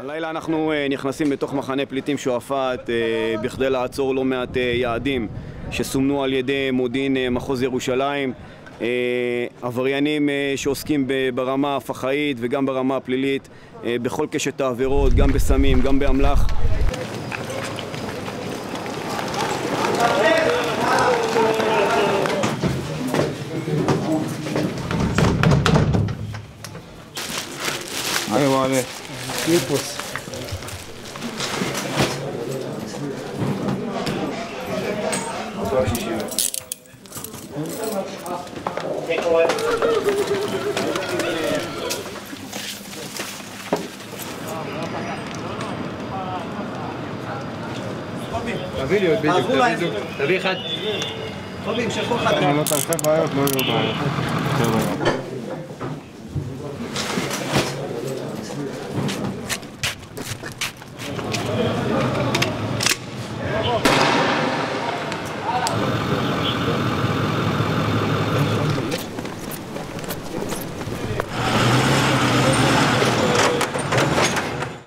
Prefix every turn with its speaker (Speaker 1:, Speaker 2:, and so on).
Speaker 1: הלילה אנחנו נכנסים לתוך מחנה פליטים שועפאט בכדי לעצור לא מעט יעדים שסומנו על ידי מודיעין מחוז ירושלים, עבריינים שעוסקים ברמה הפח"עית וגם ברמה הפלילית בכל קשת העבירות, גם בסמים, גם באמל"ח.
Speaker 2: ايوه عليه
Speaker 3: טיפוס.
Speaker 2: תביא לי עוד בדיוק, תביא אחד.
Speaker 3: טובים, שכו אחד.
Speaker 2: לא תעשה בעיות, לא יהיו בעיות.